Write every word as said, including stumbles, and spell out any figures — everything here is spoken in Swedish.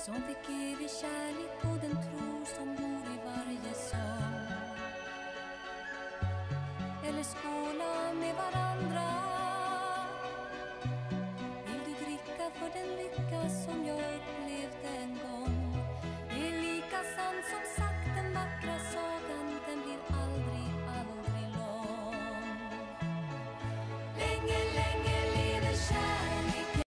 som fick evig kärlek och den tro som bor i varje sång. Eller skåla med varandra